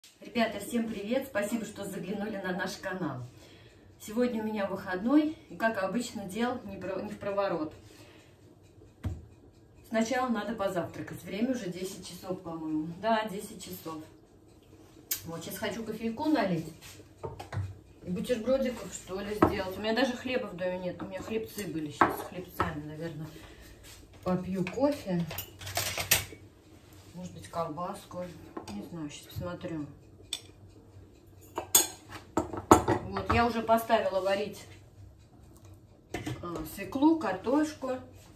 Ребята, всем привет! Спасибо, что заглянули на наш канал. Сегодня у меня выходной, и как обычно дел не в проворот. Сначала надо позавтракать. Время уже 10 часов, по-моему. Да, 10 часов. Вот, сейчас хочу кофейку налить. И бутербродиков, что ли, сделать. У меня даже хлеба в доме нет. У меня хлебцы были. Сейчас с хлебцами, наверное, попью кофе. Может быть, колбаску. Не знаю, сейчас посмотрю. Вот, я уже поставила варить свеклу, картошку,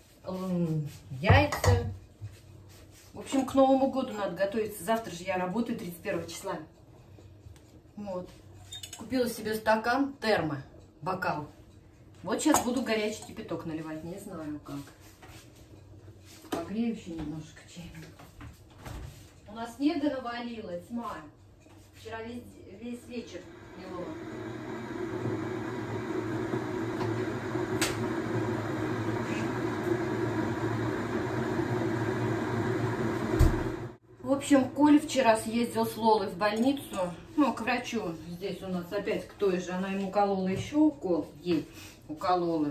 яйца. В общем, к Новому году надо готовиться. Завтра же я работаю, 31 числа. Вот. Купила себе стакан термо, бокал. Вот сейчас буду горячий кипяток наливать. Не знаю как. Погрею еще немножко чайник. У нас снега навалило, тьма. Вчера весь вечер мело. В общем, Коля вчера съездил с Лолой в больницу, ну, к врачу. Здесь у нас опять к той же. Она ему уколола еще укол, ей уколола.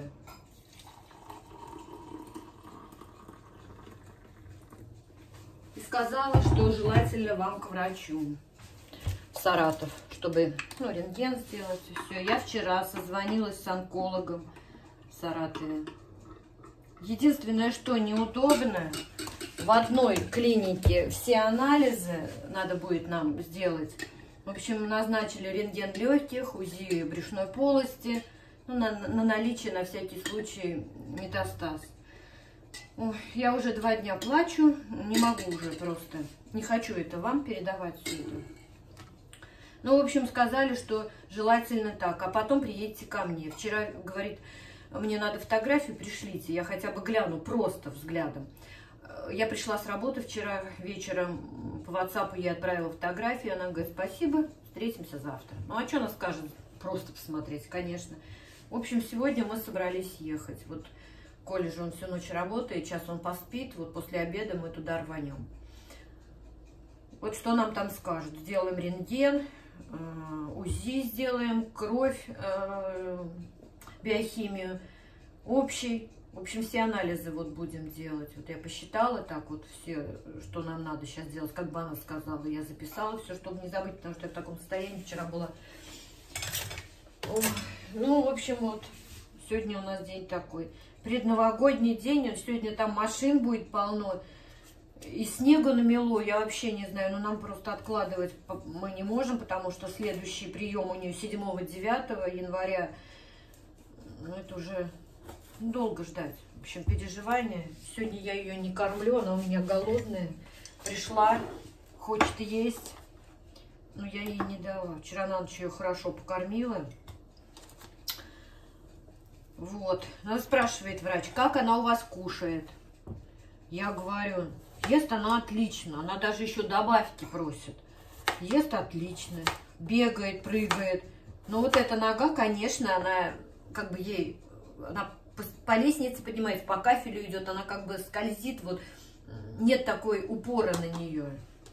И сказала, что желательно вам к врачу в Саратов, чтобы, ну, рентген сделать и все. Я вчера созвонилась с онкологом в Саратове. Единственное, что неудобно, в одной клинике все анализы надо будет нам сделать. В общем, назначили рентген легких, УЗИ брюшной полости, ну, на наличие, на всякий случай, метастаз. Ой, я уже 2 дня плачу, не могу уже просто, не хочу это вам передавать все это. Ну, в общем, сказали, что желательно так, а потом приедете ко мне. Вчера, говорит, мне надо фотографию, пришлите, я хотя бы гляну, просто взглядом. Я пришла с работы вчера вечером, по WhatsApp ей отправила фотографию, она говорит, спасибо, встретимся завтра. Ну, а что она скажет? Просто посмотреть, конечно. В общем, сегодня мы собрались ехать. Вот Коля же, он всю ночь работает, сейчас он поспит, вот после обеда мы туда рванем. Вот что нам там скажут. Сделаем рентген, УЗИ сделаем, кровь, биохимию, общий. В общем, все анализы вот будем делать. Вот я посчитала так вот все, что нам надо сейчас делать, как бы она сказала. Я записала все, чтобы не забыть, потому что я в таком состоянии вчера была. Ой, ну, в общем, вот сегодня у нас день такой. Предновогодний день, сегодня там машин будет полно. И снега намело, я вообще не знаю, но нам просто откладывать мы не можем, потому что следующий прием у нее 7-9 января. Ну, это уже долго ждать. В общем, переживания. Сегодня я ее не кормлю, она у меня голодная. Пришла, хочет есть, но я ей не дала. Вчера на ночь ее хорошо покормила. Вот. Она спрашивает врач, как она у вас кушает. Я говорю, ест она отлично. Она даже еще добавки просит. Ест отлично. Бегает, прыгает. Но вот эта нога, конечно, она как бы ей... Она по лестнице поднимается, по кафелю идет, она как бы скользит, вот нет такой упора на нее.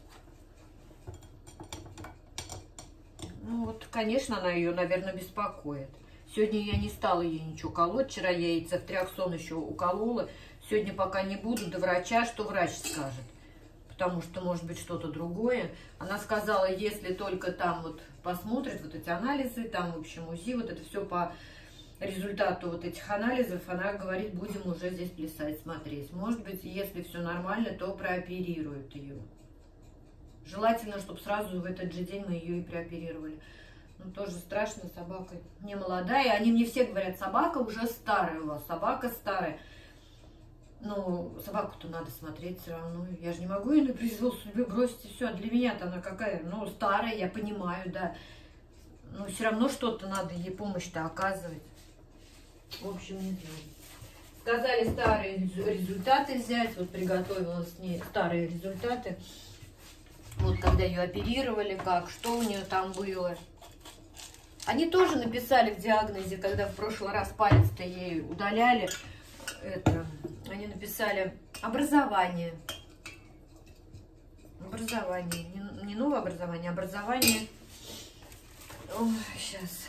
Ну вот, конечно, она ее, наверное, беспокоит. Сегодня я не стала ей ничего колоть, вчера я ей цефтриаксон еще уколола. Сегодня пока не буду до врача, что врач скажет, потому что может быть что-то другое. Она сказала, если только там вот посмотрит вот эти анализы, там в общем УЗИ, вот это все по результату вот этих анализов, она говорит, будем уже здесь плясать, смотреть. Может быть, если все нормально, то прооперируют ее. Желательно, чтобы сразу в этот же день мы ее и прооперировали. Ну, тоже страшно, собака не молодая. Они мне все говорят, собака уже старая у вас, собака старая. Ну, собаку-то надо смотреть все равно. Я же не могу ее на произвол судьбы бросить, и все. Для меня-то она какая, ну, старая, я понимаю, да. Но все равно что-то надо ей помощь-то оказывать. В общем, не знаю. Сказали старые результаты взять. Вот приготовила с ней старые результаты. Вот когда ее оперировали, как, что у нее там было. Они тоже написали в диагнозе, когда в прошлый раз палец-то ей удаляли. Это, они написали образование. Образование. не новое образование, а образование... Ой, сейчас...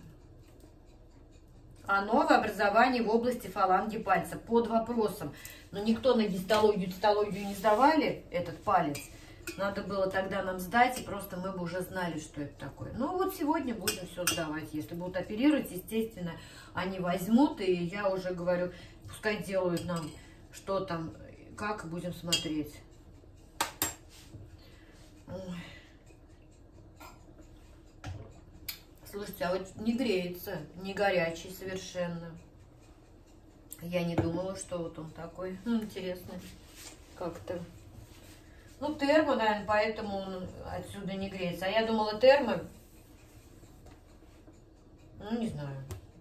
А новое образование в области фаланги пальца под вопросом. Но никто на гистологию не сдавали этот палец. Надо было тогда нам сдать, и просто мы бы уже знали, что это такое. Ну вот сегодня будем все сдавать. Если будут оперировать, естественно, они возьмут. И я уже говорю, пускай делают нам, что там, как, будем смотреть. Ой. Слушайте, а вот не греется, не горячий совершенно. Я не думала, что вот он такой. Интересно, как-то. Ну, термо, наверное, поэтому он отсюда не греется. А я думала, термо, ну, не знаю,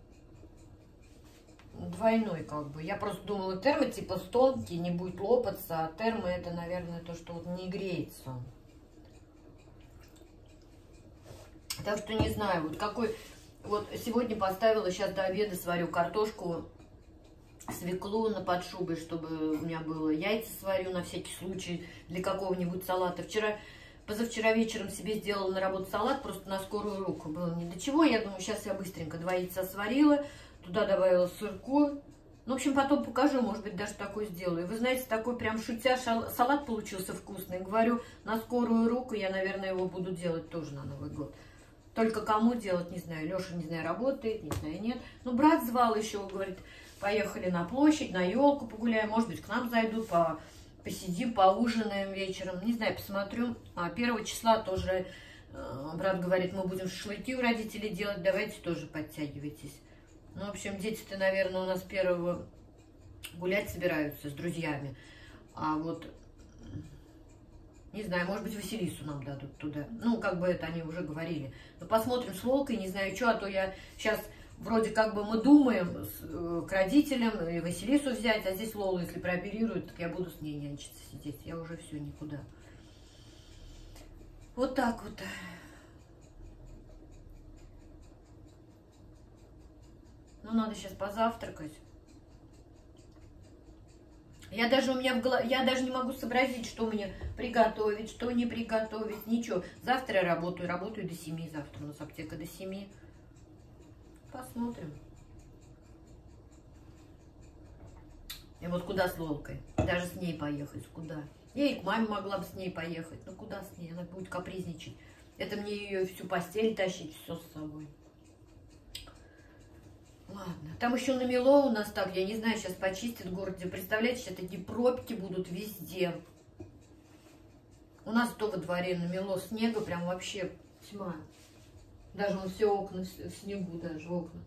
двойной как бы. Я просто думала, термо типа тонкий, не будет лопаться, а термо это, наверное, то, что вот не греется. Так что не знаю, вот какой... Вот сегодня поставила, сейчас до обеда сварю картошку, свеклу на подшубой, чтобы у меня было. Яйца сварю на всякий случай для какого-нибудь салата. Позавчера вечером себе сделала на работу салат, просто на скорую руку. Было ни до чего. Я думаю, сейчас я быстренько 2 яйца сварила, туда добавила сырку. Ну, в общем, потом покажу, может быть, даже такой сделаю. Вы знаете, такой прям шутя салат получился вкусный. Говорю, на скорую руку я, наверное, его буду делать тоже на Новый год. Только кому делать, не знаю. Леша, не знаю, работает, не знаю, нет. Ну, брат звал еще, говорит, поехали на площадь, на елку погуляем. Может быть, к нам зайдут, посидим, поужинаем вечером. Не знаю, посмотрю. 1 числа тоже брат говорит, мы будем шашлыки у родителей делать. Давайте тоже подтягивайтесь. Ну, в общем, дети-то, наверное, у нас 1-го гулять собираются с друзьями. А вот... Не знаю, может быть, Василису нам дадут туда. Ну, как бы это они уже говорили. Но посмотрим с Лолкой, не знаю, что, а то я сейчас вроде как бы мы думаем к родителям и Василису взять, а здесь Лолу, если прооперируют, так я буду с ней нянчиться сидеть. Я уже все, никуда. Вот так вот. Ну, надо сейчас позавтракать. Я даже я даже не могу сообразить, что мне приготовить, что не приготовить, ничего. Завтра я работаю до 7 завтра. У нас аптека до 7. Посмотрим. И вот куда с Лолкой? Даже с ней поехать, куда? Я и к маме могла бы с ней поехать. Ну куда с ней? Она будет капризничать. Это мне ее всю постель тащить, все с собой. Ладно, там еще намело у нас так, я не знаю, сейчас почистят в городе. Представляете, сейчас такие пробки будут везде. У нас то во дворе намело снега, прям вообще тьма. Даже вон все окна в снегу, даже окна.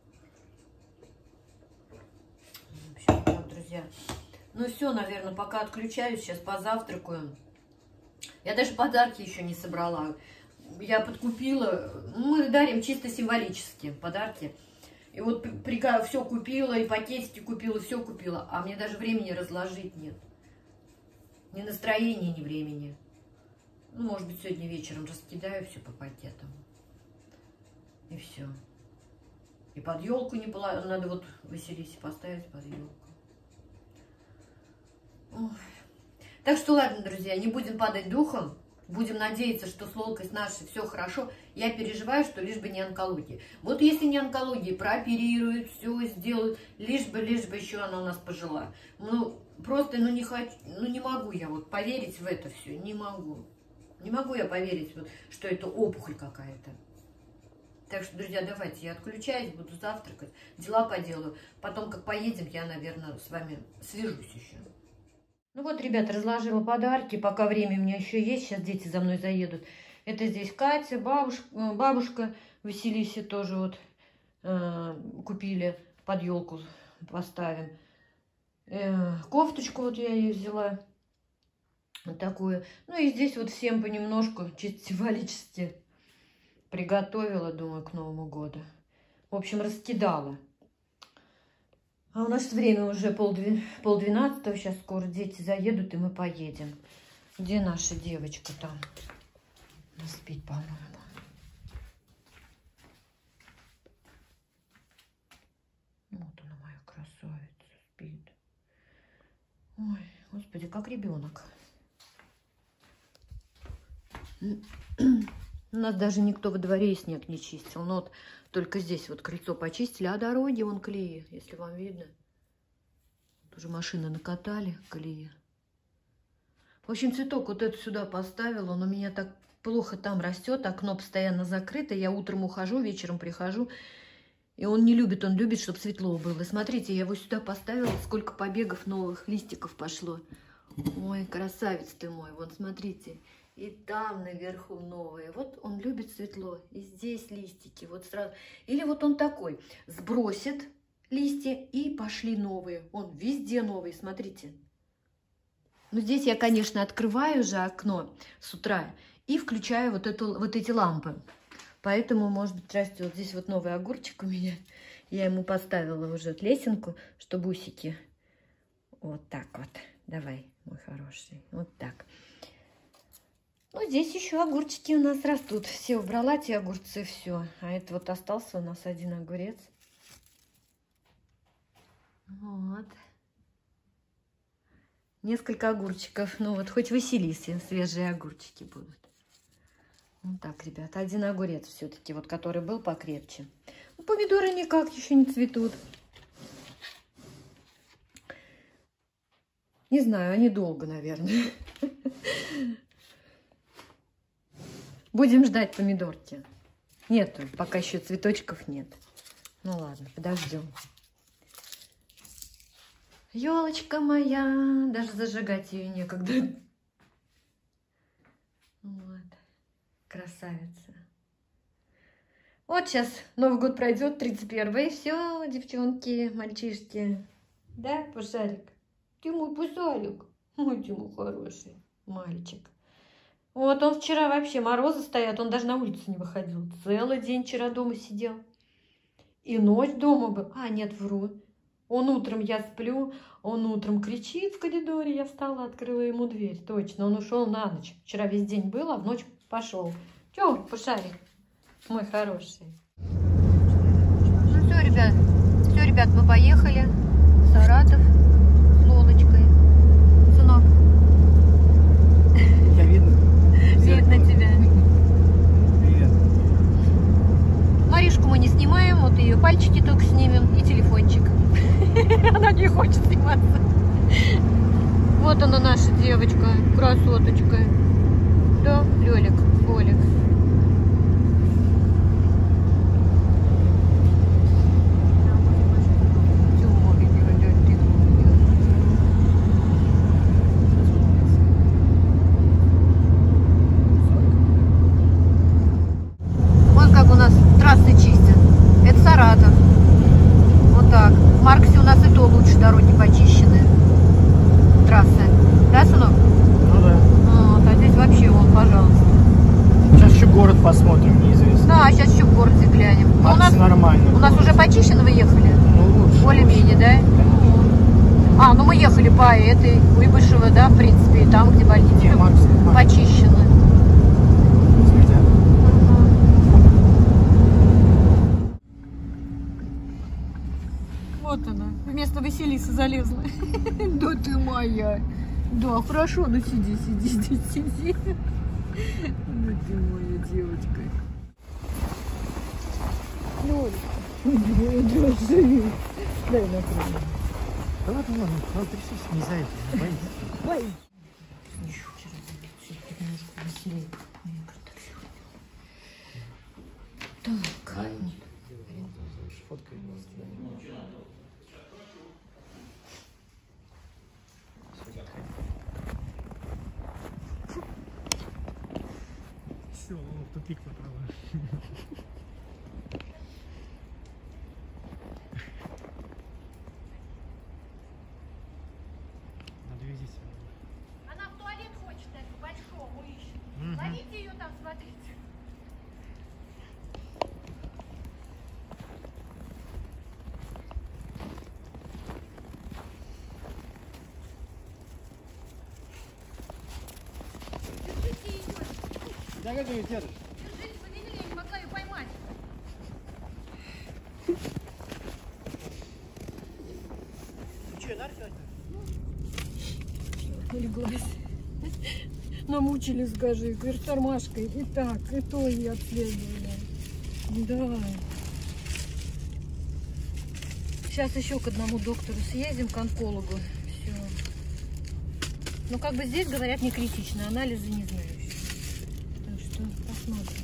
В общем, так, друзья. Ну все, наверное, пока отключаюсь, сейчас позавтракаю. Я даже подарки еще не собрала. Я подкупила, мы дарим чисто символические подарки. И вот все купила, и пакетики купила, все купила. А мне даже времени разложить нет. Ни настроения, ни времени. Ну, может быть, сегодня вечером раскидаю все по пакетам. И все. И под елку не положить. Надо вот Василисе поставить под елку. Ой. Так что ладно, друзья, не будем падать духом. Будем надеяться, что с Лолкой с нашей все хорошо. Я переживаю, что лишь бы не онкология. Вот если не онкология, прооперируют, все сделают, лишь бы еще она у нас пожила. Ну, просто, ну, не хочу, ну, не могу я вот поверить в это все, не могу. Не могу я поверить, вот, что это опухоль какая-то. Так что, друзья, давайте я отключаюсь, буду завтракать, дела поделаю. Потом, как поедем, я, наверное, с вами свяжусь еще. Ну вот, ребята, разложила подарки, пока время у меня еще есть, сейчас дети за мной заедут. Это здесь Катя, бабушка Василисе тоже вот купили, под елку поставим. Кофточку вот я ей взяла, вот такую. Ну и здесь вот всем понемножку, чисто символически приготовила, думаю, к Новому году. В общем, раскидала. А у нас время уже полдвенадцатого, сейчас скоро дети заедут, и мы поедем. Где наша девочка там? Она спит, по-моему. Вот она, моя красавица, спит. Ой, господи, как ребенок. У нас даже никто во дворе и снег не чистил. Но вот только здесь вот крыльцо почистили, а дороги вон колеи, если вам видно. Тоже машины накатали колеи. В общем, цветок вот этот сюда поставила, он у меня так плохо там растет, окно постоянно закрыто. Я утром ухожу, вечером прихожу. И он не любит, он любит, чтобы светло было. Смотрите, я его сюда поставила, сколько побегов новых листиков пошло. Ой, красавец ты мой, вот смотрите. И там наверху новые. Вот он любит светло. И здесь листики. Вот сразу. Или вот он такой. Сбросит листья и пошли новые. Он везде новые, смотрите. Ну, здесь я, конечно, открываю же окно с утра и включаю вот эти лампы. Поэтому, может быть, растет. Здесь вот новый огурчик у меня. Я ему поставила уже лесенку, чтобы усики. Вот так вот. Давай, мой хороший. Вот так. Ну, здесь еще огурчики у нас растут. Все убрала, те огурцы, все. А это вот остался у нас один огурец. Вот. Несколько огурчиков. Ну, вот хоть Василисе свежие огурчики будут. Вот так, ребята. Один огурец все-таки, вот который был покрепче. Ну, помидоры никак еще не цветут. Не знаю, они долго, наверное. Будем ждать помидорки. Нету, пока еще цветочков нет. Ну ладно, подождем. Елочка моя, даже зажигать ее некогда. Вот, красавица. Вот сейчас Новый год пройдет, 31-е, и все, девчонки, мальчишки. Да, Пушарик? Ты мой Пушарик. Ой, ты мой хороший мальчик. Вот он вчера вообще, морозы стоят, он даже на улицу не выходил. Целый день вчера дома сидел. И ночь дома был. А, нет, вру. Он утром, я сплю, он утром кричит в коридоре. Я встала, открыла ему дверь. Точно, он ушел на ночь. Вчера весь день был, а в ночь пошел. Чё, Пушарик? Мой хороший. Ну все, ребят, мы поехали. В Саратов с Лолочкой. Сынок. Я видно? Видно тебя. Привет. Маришку мы не снимаем, вот ее пальчики только снимем и телефончик. Она не хочет сниматься. Вот она, наша девочка, красоточка. Да, Лёлик, Олик. Вот как у нас трассы чистят. Это Саратов. Вот так. В Марксе у нас и то лучше дороги почищены. Трассы. Да, сынок? Ну да. Вот, а здесь вообще вон, пожалуйста. Сейчас еще город посмотрим, неизвестно. Да, сейчас еще в городе глянем. Ну, у нас нормально. У нас уже почищено, вы ехали? Ну, лучше. Более-менее, да? А, ну мы ехали по этой, Куйбышево, да, в принципе, и там, где больница. Не, Маркс. Почищено. Вот она, вместо Василисы залезла. Да ты моя. Да, хорошо, ну сиди. Ну ты моя девочка. Лёля, живи. Дай накрыть. Да ладно, надо трясись, не за это, не боись. Ой. Еще вчера немножко веселее. Так. Фоткай. Все, тупик направо. Надо везти. Она в туалет хочет, так, по-большому ищет. Ловите ее там, смотрите. Держите ее. Да как ее держишь? Держите, повели, я не могла ее поймать. Ты что, Нарфи? Улеглась. намучили, скажи, говорит, тормашкой. И так, и то и обследовали. Да. Сейчас еще к одному доктору съездим, к онкологу. Все. Ну, как бы здесь, говорят, не критично, анализы не знаю еще. Так что посмотрим.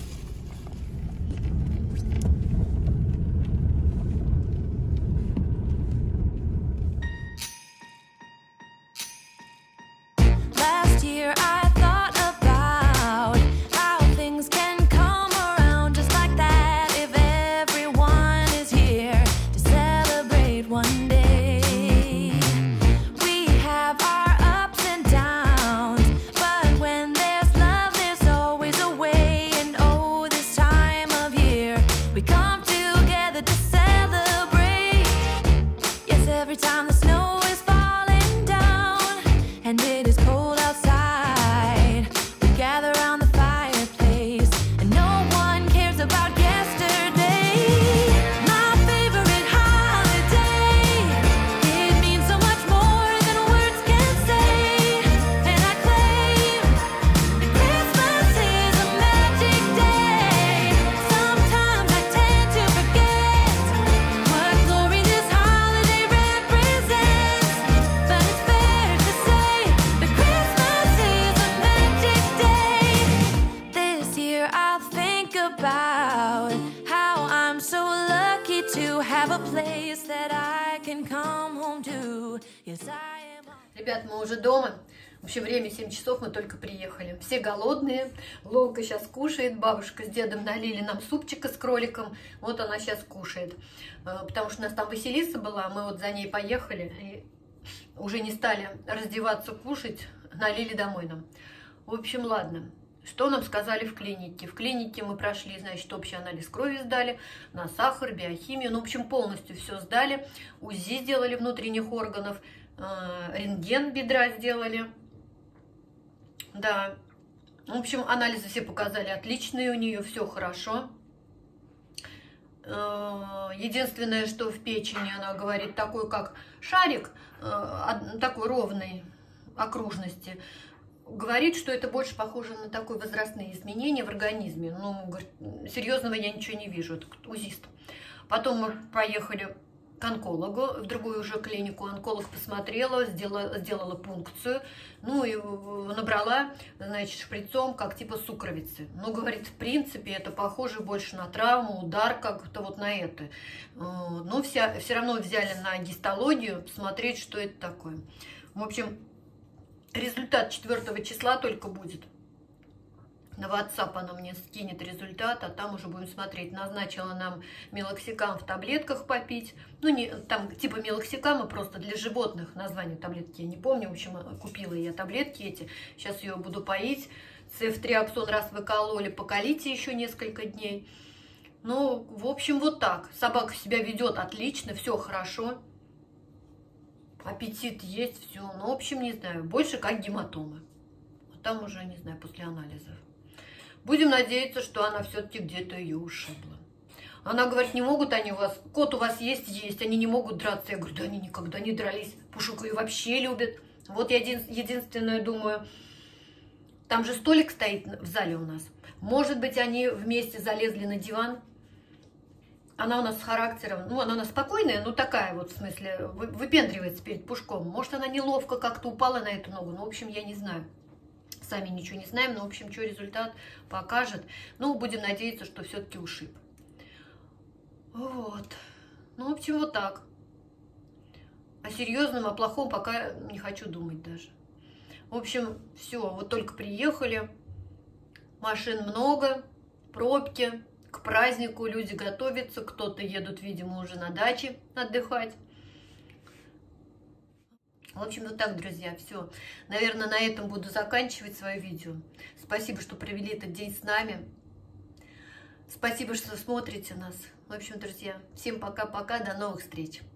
Ребят, мы уже дома. Вообще время 7 часов, мы только приехали. Все голодные. Лолка сейчас кушает. Бабушка с дедом налили нам супчика с кроликом. Вот она сейчас кушает. Потому что у нас там Василиса была. Мы вот за ней поехали. И уже не стали раздеваться, кушать. Налили домой нам. В общем, ладно. Что нам сказали в клинике? В клинике мы прошли, значит, общий анализ крови сдали, на сахар, биохимию. Ну, в общем, полностью все сдали. УЗИ сделали внутренних органов. Рентген бедра сделали. Да. В общем, анализы все показали отличные у нее, все хорошо. Единственное, что в печени, она говорит, такой как шарик, такой ровной окружности. Говорит, что это больше похоже на такие возрастные изменения в организме. Ну, говорит, серьезного я ничего не вижу, это УЗИст. Потом мы поехали к онкологу, в другую уже клинику. Онколог посмотрела, сделала пункцию, ну и набрала, значит, шприцом, как типа сукровицы. Ну, говорит, в принципе, это похоже больше на травму, удар, как-то вот на это. Но все равно взяли на гистологию, посмотреть, что это такое. В общем, результат 4 числа только будет. На WhatsApp она мне скинет результат, а там уже будем смотреть. Назначила нам мелоксикам в таблетках попить. Ну, не, там типа мелоксикама просто для животных. Название таблетки я не помню. В общем, купила я таблетки эти. Сейчас ее буду поить. Цефтриаксон раз выкололи, поколите еще несколько дней. Ну, в общем, вот так. Собака себя ведет отлично, все хорошо. Аппетит есть, все. Ну, в общем, не знаю. Больше как гематомы. А там уже, не знаю, после анализов. Будем надеяться, что она все-таки где-то ее ушибла. Она говорит, не могут они у вас, кот у вас есть, они не могут драться. Я говорю, да они никогда не дрались. Пушек ее вообще любят. Вот я единственное думаю, там же столик стоит в зале у нас. Может быть, они вместе залезли на диван. Она у нас с характером, ну, она у нас спокойная, ну, такая вот, в смысле, выпендривается перед Пушком. Может, она неловко как-то упала на эту ногу. Ну, в общем, я не знаю. Сами ничего не знаем, но, в общем, что результат покажет. Ну, будем надеяться, что все-таки ушиб. Вот. Ну, в общем, вот так. О серьезном, о плохом пока не хочу думать даже. В общем, все, вот только приехали. Машин много, пробки. К празднику люди готовятся. Кто-то едут, видимо, уже на даче отдыхать. В общем, вот так, друзья, все. Наверное, на этом буду заканчивать свое видео. Спасибо, что провели этот день с нами. Спасибо, что смотрите нас. В общем, друзья, всем пока-пока, до новых встреч.